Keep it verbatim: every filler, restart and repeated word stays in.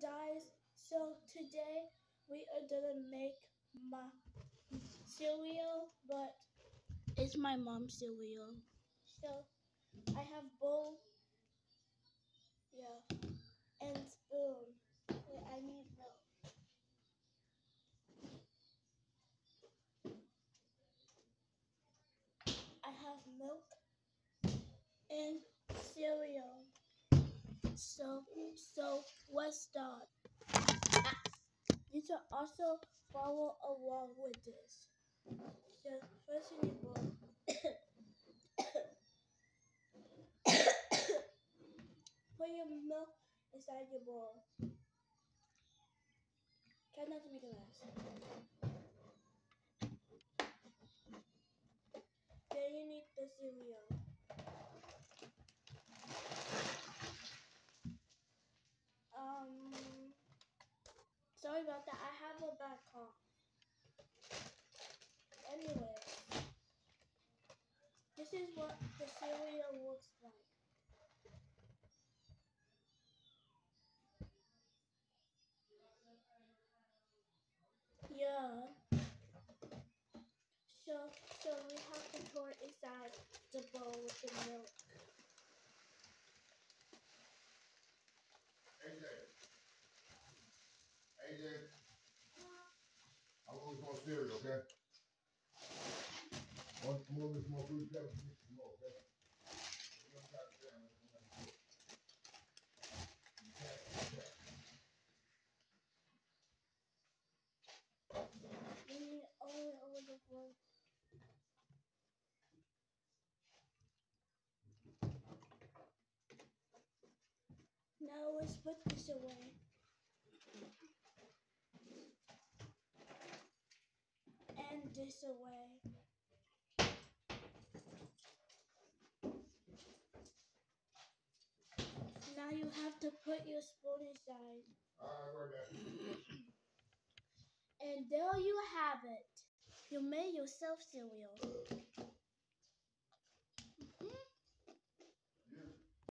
guys, so today we are gonna make my cereal, but it's my mom's cereal. So I have bowl, yeah, and spoon. Wait, I need milk. I have milk and cereal. So, so let's start. You should also follow along with this. So first you need bowl. Put your milk inside your bowl. Try not to make a mess. Then you need the cereal. Um, sorry about that. I have a bad cough. Anyway, this is what the cereal looks like. Yeah. So, so we have to pour it inside the bowl with the milk. A J. A J. I'm going to some cereal, okay? One more, this more food, you gotta mix some more, okay? You don't got to down, you don't got to do it. You can't, you can't. We need only a little bowl. Now let's put this away. And this away. Now you have to put your spoon inside. Alright, right back. And there you have it. You made yourself cereal.